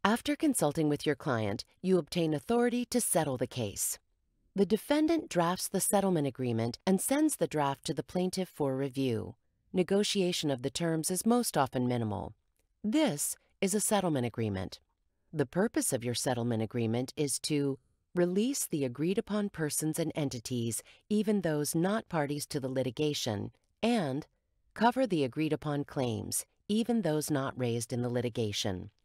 After consulting with your client, you obtain authority to settle the case. The defendant drafts the settlement agreement and sends the draft to the plaintiff for review. Negotiation of the terms is most often minimal. This is a settlement agreement. The purpose of your settlement agreement is to release the agreed-upon persons and entities, even those not parties to the litigation, and cover the agreed-upon claims, even those not raised in the litigation.